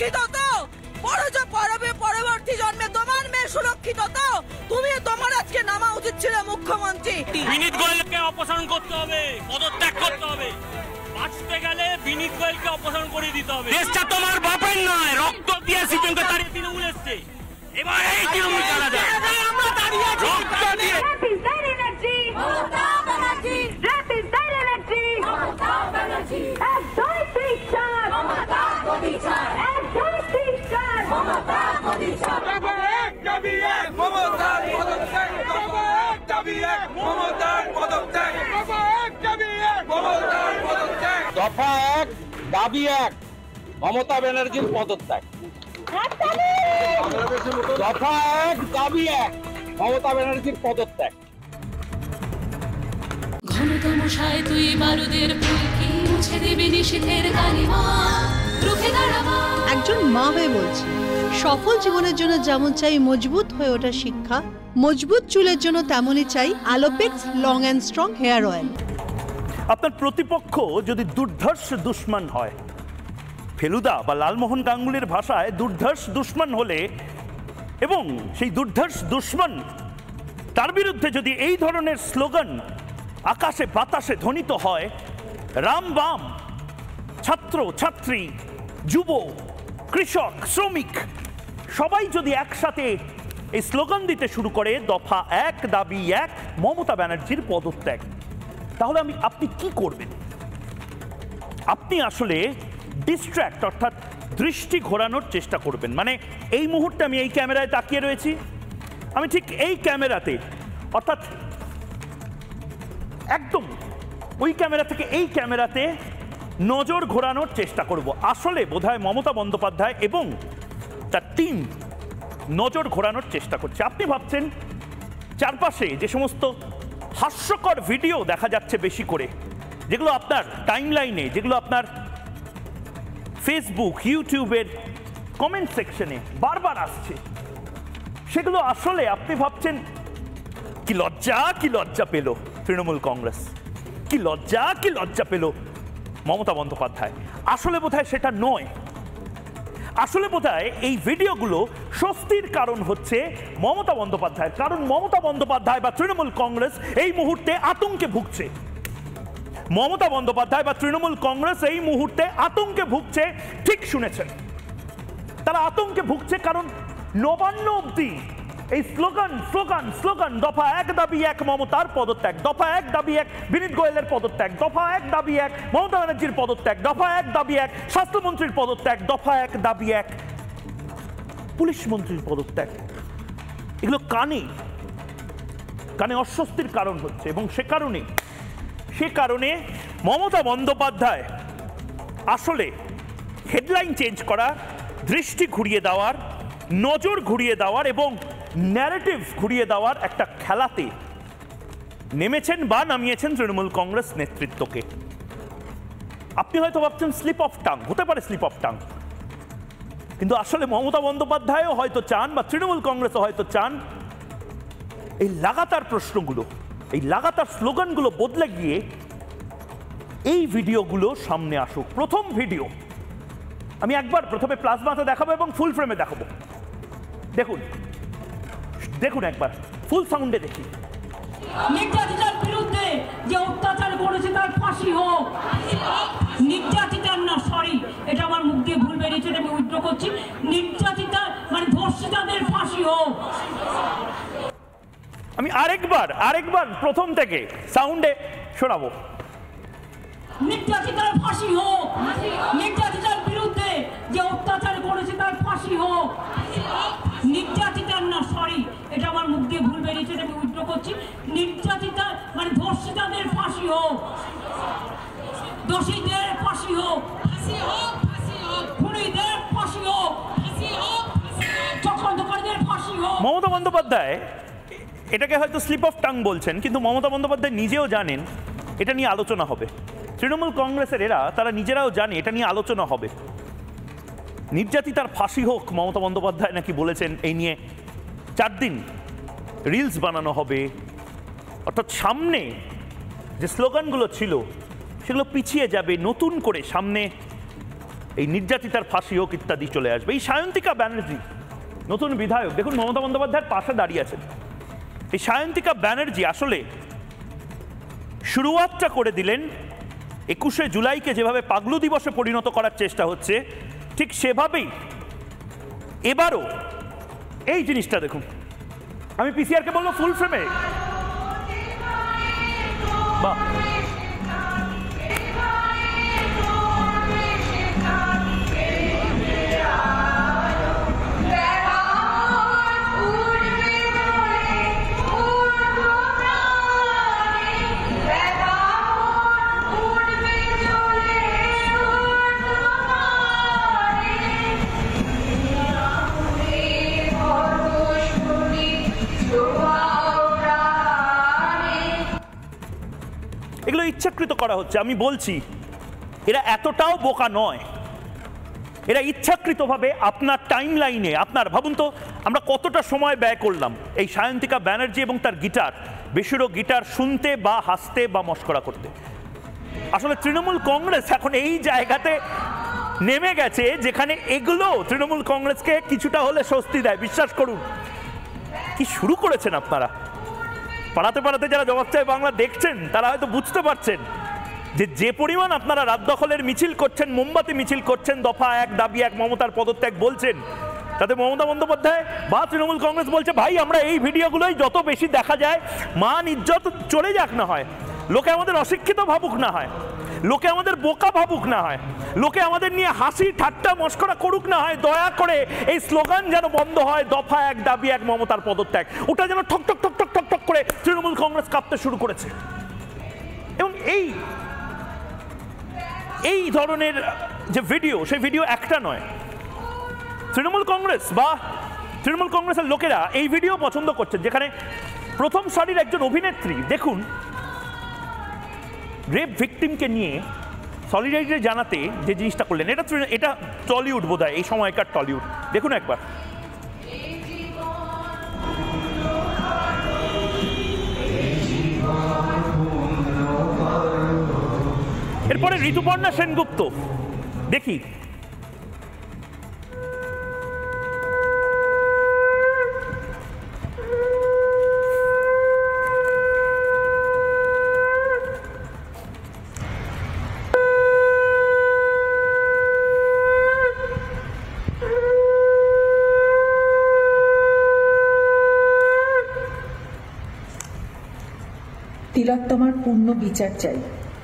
সুরক্ষিত তো? পরবর্তী জন্মে তোমার মেয়ে সুরক্ষিত তো? তোমার আজকে নামা উচিত ছিল মুখ্যমন্ত্রী। বিনীত গোয়েলকে অপসারণ করতে হবে, পদত্যাগ করতে হবে। বাঁচতে গেলে বিনীত গোয়েলকে অপসারণ করে দিতে হবে। দেশটা তোমার বাপের নয়, রক্ত দিয়ে সিপিএমকে তাড়িয়ে তৃণমূল এসছে। এবার এই তৃণমূল চালা যায়, আমরা দাঁড়িয়ে আছি রক্ত দিয়ে। দফা 1 দাবি 1 মমতা ব্যানার্জির পদত্যাগ। দফা 1 দাবি 1 মমতা ব্যানার্জির পদত্যাগ। ঘনতমশায় তুই বারুদের ফুলকি মুছে দেবে নিষেধের কালিমা, রুখে দাঁড়াবা। একজন মা হয়ে বলছি, সফল জীবনের জন্য যেমন চাই মজবুত হয়ে ওঠা শিক্ষা, মজবুত চুলের জন্য তেমনই চাই Alopex long and strong hair oil. আপনার প্রতিপক্ষ যদি দুর্ধর্ষ দুশ্মন হয়, ফেলুদা বা লালমোহন গাঙ্গুলির ভাষায় দুর্ধর্ষ দুশ্মন হলে, এবং সেই দুর্ধর্ষ দুশ্মন তার বিরুদ্ধে যদি এই ধরনের স্লোগান আকাশে বাতাসে ধ্বনিত হয়, রাম বাম, ছাত্র ছাত্রী, যুব, কৃষক, শ্রমিক সবাই যদি একসাথে এই স্লোগান দিতে শুরু করে দফা 1 দাবি 1 মমতা ব্যানার্জির পদত্যাগ, তাহলে আপনি কি করবেন? আপনি আসলে ডিস্ট্র্যাক্ট অর্থাৎ দৃষ্টি ঘোরানোর চেষ্টা করবেন। মানে এই মুহূর্তে আমি এই ক্যামেরায় তাকিয়ে রয়েছি, আমি ঠিক এই ক্যামেরাতে অর্থাৎ একদম ওই ক্যামেরা থেকে এই ক্যামেরাতে নজর ঘোরানোর চেষ্টা করব। আসলে বোধহয় মমতা বন্দ্যোপাধ্যায় এবং তার টিম নজর ঘোরানোর চেষ্টা করছে। আপনি ভাবছেন চারপাশে যে সমস্ত হাস্যকর ভিডিও দেখা যাচ্ছে বেশি করে, যেগুলো আপনার টাইমলাইনে, যেগুলো আপনার ফেসবুক ইউটিউবের কমেন্ট সেকশনে বারবার আসছে, সেগুলো আসলে আপনি ভাবছেন কি লজ্জা পেল তৃণমূল কংগ্রেস, কি লজ্জা পেল মমতা বন্দ্যোপাধ্যায়। আসলে বোধহয় সেটা নয়। আসলে বোধহয় এই ভিডিওগুলো স্বস্তির কারণ হচ্ছে মমতা বন্দ্যোপাধ্যায়, কারণ মমতা বন্দ্যোপাধ্যায় বা তৃণমূল কংগ্রেস এই মুহূর্তে আতঙ্কে ভুগছে। মমতা বন্দ্যোপাধ্যায় বা তৃণমূল কংগ্রেস এই মুহূর্তে আতঙ্কে ভুগছে। ঠিক শুনেছেন, তারা আতঙ্কে ভুগছে কারণ নবান্ন অবধি এই স্লোগান দফা 1 দাবি 1 মমতার পদত্যাগ, দফা 1 দাবি 1 বিনীত গোয়েলের পদত্যাগ, দফা 1 দাবি 1 মমতা ব্যানার্জির পদত্যাগ, দফা 1 দাবি 1 স্বাস্থ্যমন্ত্রীর পদত্যাগ, দফা 1 দাবি 1 পুলিশ মন্ত্রীর পদত্যাগ। এগুলো কানে অস্বস্তির কারণ হচ্ছে, এবং সে কারণে মমতা বন্দ্যোপাধ্যায় আসলে হেডলাইন চেঞ্জ করা, দৃষ্টি ঘুরিয়ে দেওয়ার, নজর ঘুরিয়ে দেওয়ার এবং ন্যারেটিভ ঘুরিয়ে দেওয়ার একটা খেলাতে নেমেছেন বা নামিয়েছেন তৃণমূল কংগ্রেস নেতৃত্বকে। আপনি হয়তো ভাবছেন স্লিপ অফ টাং, হতে পারে স্লিপ অফ টাং, কিন্তু আসলে মমতা বন্দ্যোপাধ্যায়ও হয়তো চান বা তৃণমূল কংগ্রেসও হয়তো চান এই লাগাতার প্রশ্নগুলো, এই লাগাতার স্লোগানগুলো বদলে গিয়ে এই ভিডিওগুলো সামনে আসুক। প্রথম ভিডিও আমি একবার প্রথমে প্লাজমাতে দেখাবো এবং ফুল ফ্রেমে দেখাবো। দেখুন একবার ফুল সাউন্ডে দেখি। নির্যাতিতার বিরুদ্ধে যে অত্যাচার করেছে তার ফাঁসি হোক। নির্যাতিতার না, সরি, এটা আমার মুখ দিয়ে ভুল বেরিয়েছে, আমি উইথড্র করছি। নির্যাতিতা মানে ধর্ষিতাদের ফাঁসি হোক। আমি আরেকবার প্রথম থেকে সাউন্ডে শোনাবো। নির্যাতিতার ফাঁসি হোক। নির্যাতিতার বিরুদ্ধে যে অত্যাচার করেছে তার ফাঁসি হোক। নির্যাতিতার না, সরি, এটা আমার মুখ দিয়ে ভুল বেরিয়েছে, আমি উইথড্র করছি। নির্যাতিতা মানে ধর্ষিতাদের ফাঁসি হোক, দোষীদের ফাঁসি হোক, খুনিদের ফাঁসি হোক, চক্রান্তকারীদের ফাঁসি হোক। মমতা বন্দ্যোপাধ্যায় এটাকে হয়তো স্লিপ অফ টাং বলছেন, কিন্তু মমতা বন্দ্যোপাধ্যায় নিজেও জানেন এটা নিয়ে আলোচনা হবে। তৃণমূল কংগ্রেসের তারা নিজেরাও জানে এটা নিয়ে আলোচনা হবে। নির্যাতিতার ফাঁসি হোক মমতা বন্দ্যোপাধ্যায় নাকি বলেছেন, এই নিয়ে 4 দিন রিলস বানানো হবে। অর্থাৎ সামনে যে স্লোগানগুলো ছিল সেগুলো পিছিয়ে যাবে, নতুন করে সামনে এই নির্যাতিতার ফাঁসি হোক ইত্যাদি চলে আসবে। এই সায়ন্তিকা ব্যানার্জি নতুন বিধায়ক, দেখুন মমতা বন্দ্যোপাধ্যায়ের পাশে দাঁড়িয়ে আছেন। এই সায়ন্তিকা ব্যানার্জি আসলে শুরুয়াতটা করে দিলেন 21শে জুলাইকে যেভাবে পাগলু দিবসে পরিণত করার চেষ্টা হচ্ছে, ঠিক সেভাবেই এবারও এই জিনিসটা দেখুন। আমি পিসিআরকে বলবো ফুল ফ্রেমে, বাহ, এগুলো ইচ্ছাকৃত করা হচ্ছে। আমি বলছি এরা এতটাও বোকা নয়, এরা ইচ্ছাকৃতভাবে আপনার টাইম লাইনে, আপনার ভাবুন তো আমরা কতটা সময় ব্যয় করলাম এই সায়ন্তিকা ব্যানার্জি এবং তার গিটার, বেসুরো গিটার শুনতে বা হাসতে বা মস্করা করতে। আসলে তৃণমূল কংগ্রেস এখন এই জায়গাতে নেমে গেছে যেখানে এগুলো তৃণমূল কংগ্রেসকে কিছুটা হলে স্বস্তি দেয়। বিশ্বাস করুন, কি শুরু করেছেন আপনারা। পাড়াতে পাড়াতে যারা জবাব চায় বাংলা দেখছেন তারা হয়তো বুঝতে পারছেন যে পরিমাণ আপনারা রাত দখলের মিছিল করছেন, মোমবাতি মিছিল করছেন, দফা 1 দাবি 1 মমতার পদত্যাগ বলছেন, তাতে মমতা বন্দ্যোপাধ্যায় বা তৃণমূল কংগ্রেস বলছে ভাই আমরা এই ভিডিওগুলোই যত বেশি দেখা যায় মান ইজ্জত চলে যাক না হয়, লোকে আমাদের অশিক্ষিত ভাবুক না হয়, লোকে আমাদের বোকা ভাবুক না হয়, লোকে আমাদের নিয়ে হাসি ঠাট্টা মস্করা করুক না হয়, দয়া করে এই স্লোগান যেন বন্ধ হয়, দফা 1 দাবি 1 মমতার পদত্যাগ, ওটা যেন ঠক ঠক ঠক ঠক ঠক ঠক করে তৃণমূল কংগ্রেস কাঁপতে শুরু করেছে। এবং এই ধরনের যে ভিডিও, সেই ভিডিও একটা নয়। তৃণমূল কংগ্রেস বা তৃণমূল কংগ্রেসের লোকেরা এই ভিডিও পছন্দ করছেন যেখানে প্রথম সারির একজন অভিনেত্রী দেখুন রেপ ভিকটিমকে নিয়ে সলিডারিটি জানাতে যে জিনিসটা করলেন, এটা টলিউড বোধহয়, এই সময়কার টলিউড। দেখুন একবার। এরপরে ঋতুপর্ণা সেনগুপ্ত, দেখি তিলোত্তমার পূর্ণ বিচার চাই।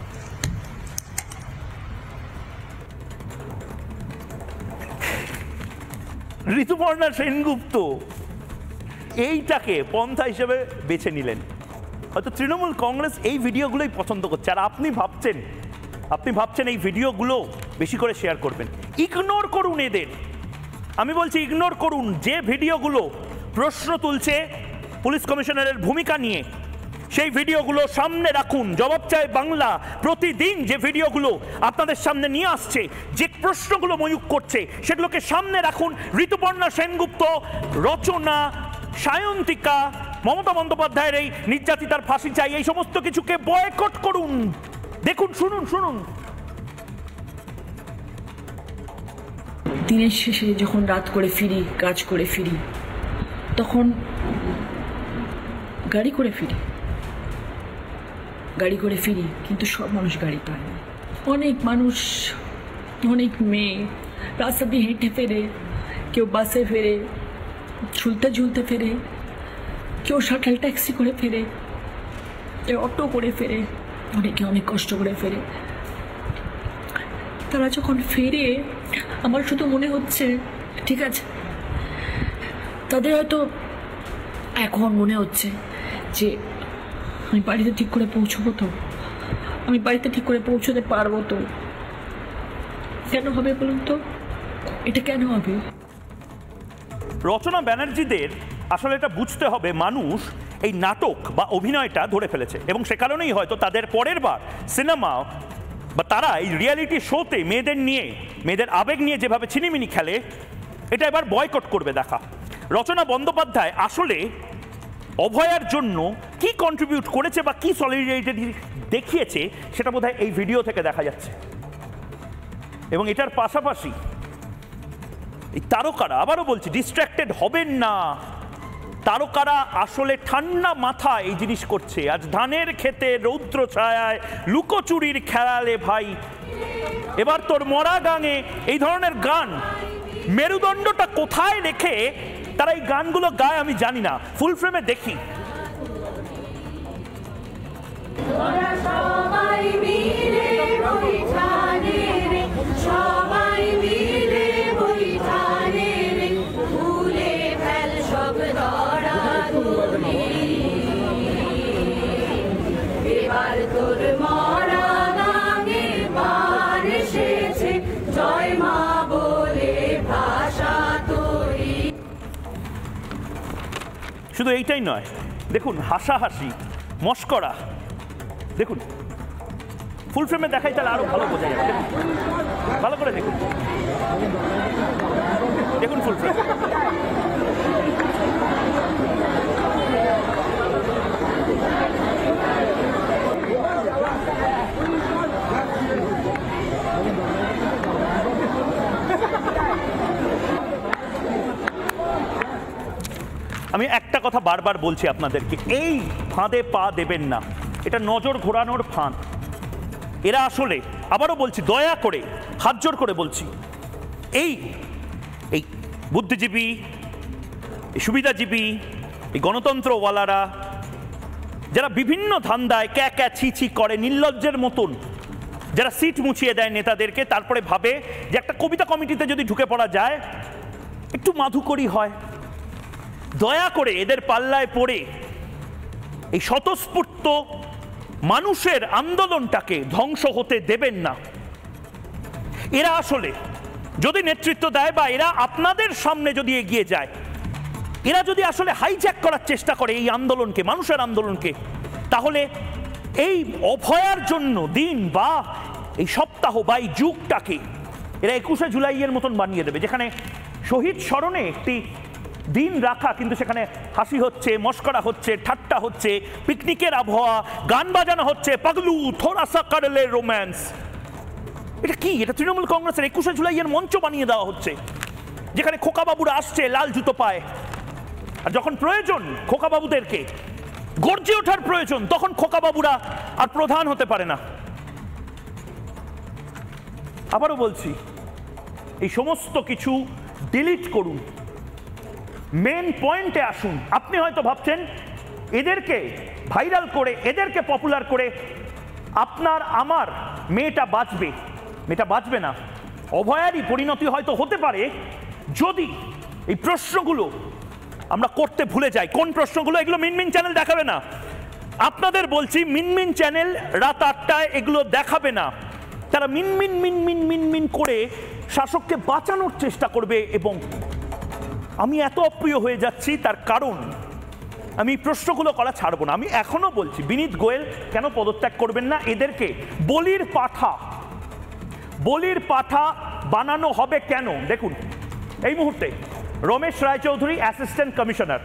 ঋতুপর্ণা সেনগুপ্ত এইটাকে পন্থা হিসেবে বেছে নিলেন। হয়তো তৃণমূল কংগ্রেস এই ভিডিওগুলোই পছন্দ করছে, আর আপনি ভাবছেন এই ভিডিওগুলো বেশি করে শেয়ার করবেন। ইগনোর করুন এদের, আমি বলছি ইগনোর করুন। যে ভিডিওগুলো প্রশ্ন তুলছে পুলিশ কমিশনারের ভূমিকা নিয়ে, সেই ভিডিওগুলো সামনে রাখুন। জবাব চায় বাংলা প্রতিদিন যে ভিডিওগুলো আপনাদের সামনে নিয়ে আসছে, যে প্রশ্নগুলো ময়ূক করছে, সেগুলোকে সামনে রাখুন। ঋতুপর্ণা সেনগুপ্ত, রচনা, সায়ন্তিকা, মমতা বন্দ্যোপাধ্যায়ের এই নির্যাতিতার ফাঁসি চাই, এই সমস্ত কিছুকে বয়কট করুন। দেখুন, শুনুন। দিনের শেষে যখন রাত করে ফিরি, কাজ করে ফিরি, তখন গাড়ি করে ফিরি, কিন্তু সব মানুষ গাড়ি পায় না। অনেক মানুষ, অনেক মেয়ে রাস্তা দিয়ে হেঁটে ফেরে, কেউ বাসে ফেরে, ঝুলতে ফেরে, কেউ শাটল ট্যাক্সি করে ফেরে, কেউ অটো করে ফেরে, অনেকে অনেক কষ্ট করে ফেরে। তারা যখন ফেরে আমার শুধু মনে হচ্ছে ঠিক আছে, তাদের হয়তো এখন মনে হচ্ছে যে আমি বাড়িতে ঠিক করে পৌঁছবো তো, আমি বাড়িতে ঠিক করে পৌঁছতে পারবো তো। কেন হবে বলুন তো, এটা কেন হবে? রচনা ব্যানার্জিদের আসলে এটা বুঝতে হবে, মানুষ এই নাটক বা অভিনয়টা ধরে ফেলেছে, এবং সে কারণেই হয়তো তাদের পরের বার সিনেমা বা তারা এই রিয়ালিটি শোতে মেয়েদের আবেগ নিয়ে যেভাবে ছিনিমিনি খেলে, এটা এবার বয়কট করবে দেখা। রচনা বন্দ্যোপাধ্যায় আসলে অভয়ার জন্য কি কন্ট্রিবিউট করেছে বা কি সলিডারিটি দেখিয়েছে, সেটা বোধহয় এই ভিডিও থেকে দেখা যাচ্ছে। এবং এটার পাশাপাশি এই তারকারা, আবারও বলছি, ডিস্ট্র্যাক্টেড হবেন না। তারকারা আসলে ঠান্ডা মাথায় এই জিনিস করছে। আজ ধানের ক্ষেতে রৌদ্র ছায়ায় লুকোচুরির খেলালে ভাই, এবার তোর মরা গাঙে, এই ধরনের গান, মেরুদণ্ডটা কোথায় রেখে তারা এই গানগুলো গায় আমি জানি না। ফুল ফ্রেমে দেখি, শুধু এইটাই নয়, দেখুন হাসাহাসি, মস্করা, দেখুন ফুল ফ্রেমে দেখাই তাহলে আরো ভালো বোঝা যাবে। ভালো করে দেখুন, দেখুন ফুল ফ্রেম। আমি একটা কথা বারবার বলছি আপনাদেরকে, এই ফাঁদে পা দেবেন না। এটা নজর ঘোরানোর ফাঁদ। এরা আসলে, আবারও বলছি, দয়া করে হাত জোর করে বলছি, এই এই বুদ্ধিজীবী, এই সুবিধাজীবী, এই গণতন্ত্রওয়ালারা যারা বিভিন্ন ধান্দায় ক্যা ক্যা ছি ছি করে নির্লজ্জের মতন, যারা সিট মুছিয়ে দেয় নেতাদেরকে, তারপরে ভাবে যে একটা কবিতা কমিটিতে যদি ঢুকে পড়া যায় একটু মাধুকরী হয়, দয়া করে এদের পাল্লায় পড়ে এই স্বতঃস্ফূর্ত মানুষের আন্দোলনটাকে ধ্বংস হতে দেবেন না। এরা আসলে যদি নেতৃত্ব দেয় বা এরা আপনাদের সামনে যদি এগিয়ে যায়, এরা যদি আসলে হাইজ্যাক করার চেষ্টা করে এই আন্দোলনকে, মানুষের আন্দোলনকে, তাহলে এই অভয়ার জন্য দিন বা এই সপ্তাহ বা এই যুগটাকে এরা 21শে জুলাইয়ের মতন বানিয়ে দেবে, যেখানে শহীদ স্মরণে একটি দিন রাখা, কিন্তু সেখানে হাসি হচ্ছে, মস্করা হচ্ছে, ঠাট্টা হচ্ছে, পিকনিকের আবহাওয়া, গান বাজানো হচ্ছে, পাগলু থোড়া সা করলে রোম্যান্স। এটা কি? এটা তৃণমূল কংগ্রেসের 21শে জুলাইয়ের মঞ্চ বানিয়ে দেওয়া হচ্ছে, যেখানে খোকাবাবুরা আসছে লাল জুতো পায়, আর যখন প্রয়োজন খোকাবাবুদেরকে গর্জে ওঠার প্রয়োজন, তখন খোকাবাবুরা আর প্রধান হতে পারে না। আবারও বলছি, এই সমস্ত কিছু ডিলিট করুন, মেন পয়েন্টে আসুন। আপনি হয়তো ভাবছেন এদেরকে ভাইরাল করে, এদেরকে পপুলার করে আপনার আমার মেয়েটা বাঁচবে। মেয়েটা বাঁচবে না। অভয়ারই পরিণতি হয়তো হতে পারে যদি এই প্রশ্নগুলো আমরা করতে ভুলে যাই। কোন প্রশ্নগুলো? এগুলো মিনমিন চ্যানেল দেখাবে না। আপনাদের বলছি, মিনমিন চ্যানেল রাত 8টায় এগুলো দেখাবে না। তারা মিনমিন মিনমিন মিনমিন করে শাসককে বাঁচানোর চেষ্টা করবে। এবং আমি এত অপ্রিয় হয়ে যাচ্ছি তার কারণ আমি প্রশ্নগুলো করা ছাড়বো না। আমি এখনো বলছি, বিনীত গোয়েল কেন পদত্যাগ করবেন না? এদেরকে বলির পাঠা বানানো হবে কেন? দেখুন, এই মুহূর্তে রমেশ রায়চৌধুরী অ্যাসিস্ট্যান্ট কমিশনার,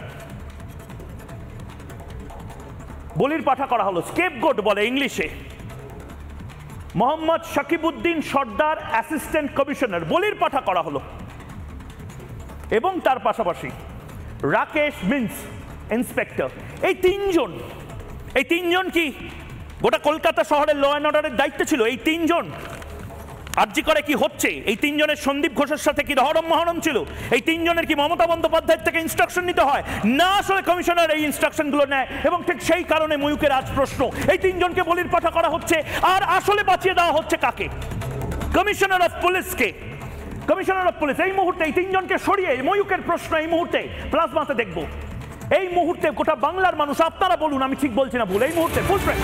বলির পাঠা করা হলো, স্কেপগোট বলে ইংলিশে। মোহাম্মদ শাকিবউদ্দিন সর্দার অ্যাসিস্ট্যান্ট কমিশনার, বলির পাঠা করা হলো। এবং তার পাশাপাশি রাকেশ মিন্স ইন্সপেক্টর। এই তিনজন কি গোটা কলকাতা শহরের ল অ্যান্ড অর্ডারের দায়িত্ব ছিল? এই তিনজন আরজি করে কি হচ্ছে? এই তিনজনের সন্দীপ ঘোষের সাথে কি রহরম মহরম ছিল? এই তিনজনের কি মমতা বন্দ্যোপাধ্যায়ের থেকে ইনস্ট্রাকশন নিতে হয়? না, আসলে কমিশনার এই ইনস্ট্রাকশনগুলো নেয়। এবং ঠিক সেই কারণে ময়ূকের আজ প্রশ্ন, এই তিনজনকে বলির পাঠা করা হচ্ছে। আর আসলে বাঁচিয়ে দেওয়া হচ্ছে কাকে? কমিশনার অফ পুলিশকে। কমিশনার অফ পুলিশ এই মুহূর্তে এই তিনজনকে সরিয়ে, ময়ূকের প্রশ্ন এই মুহূর্তে প্লাজমাতে দেখব। এই মুহূর্তে গোটা বাংলার মানুষ, আপনারা বলুন আমি ঠিক বলছি না ভুল, এই মুহূর্তে ফুল ফ্রেম,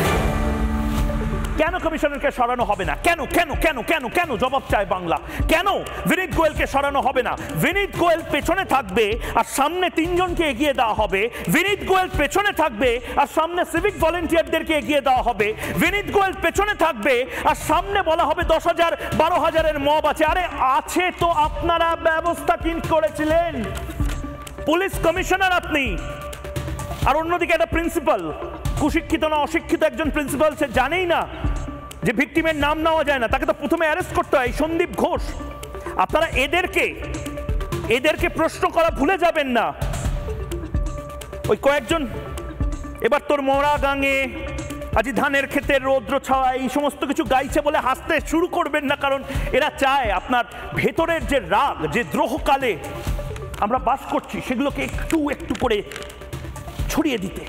কেন কমিশনারকে সরানো হবে না? কেন কেন কেন কেন কেন জবাব চায় বাংলা। কেন বিনীত গোয়েলকে সরানো হবে না? বিনীত গোয়েল পেছনে থাকবে আর সামনে তিনজনকে এগিয়ে দেওয়া হবে। বিনীত গোয়েল পেছনে থাকবে আর সামনে সিভিক ভলেন্টিয়ারদেরকে এগিয়ে দেওয়া হবে। বিনীত গোয়েল পেছনে থাকবে আর সামনে বলা হবে 10,000 12,000-এর মব আছে। আরে আছে তো, আপনারা ব্যবস্থা কি করেছিলেন? পুলিশ কমিশনার আপনি, আর অন্যদিকে একটা প্রিন্সিপাল, কুশিক্ষিত না অশিক্ষিত একজন প্রিন্সিপাল, সে জানেই না যে ভিকটিমের নাম নেওয়া যায় না, তাকে তো প্রথমে অ্যারেস্ট করতে হয়। সন্দীপ ঘোষ, আপনারা এদেরকে প্রশ্ন করা ভুলে যাবেন না। ওই কয়েকজন এবার তোর মরা গাঙে, আজি ধানের ক্ষেতের রৌদ্র ছাওয়া, এই সমস্ত কিছু গাইছে বলে হাসতে শুরু করবেন না, কারণ এরা চায় আপনার ভেতরের যে রাগ, যে দ্রোহকালে আমরা বাস করছি, সেগুলোকে একটু একটু করে ছড়িয়ে দিতে।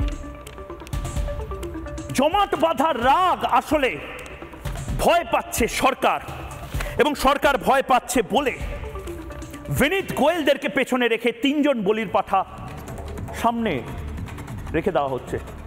জমাট বাঁধা রাগ আসলে ভয় পাচ্ছে সরকার, এবং সরকার ভয় পাচ্ছে বলে বিনীত গোয়েলদেরকে পেছনে রেখে 3 জন বলির পাঠা সামনে রেখে দেওয়া হচ্ছে।